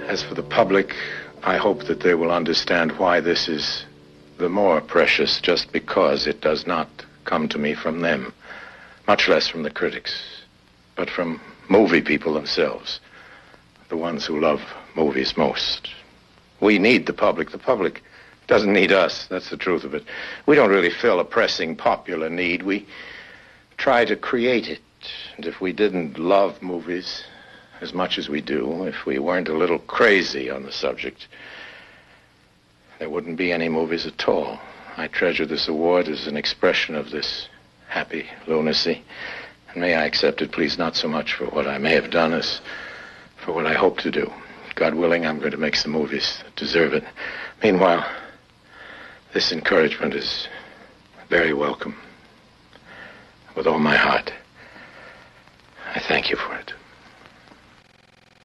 As for the public, I hope that they will understand why this is the more precious just because it does not come to me from them, much less from the critics, but from movie people themselves, the ones who love movies most. We need the public. The public doesn't need us. That's the truth of it. We don't really fill a pressing popular need. We try to create it. And if we didn't love movies as much as we do, if we weren't a little crazy on the subject, there wouldn't be any movies at all. I treasure this award as an expression of this happy lunacy. And may I accept it, please, not so much for what I may have done as for what I hope to do. God willing, I'm going to make some movies that deserve it. Meanwhile, this encouragement is very welcome. With all my heart, I thank you for it.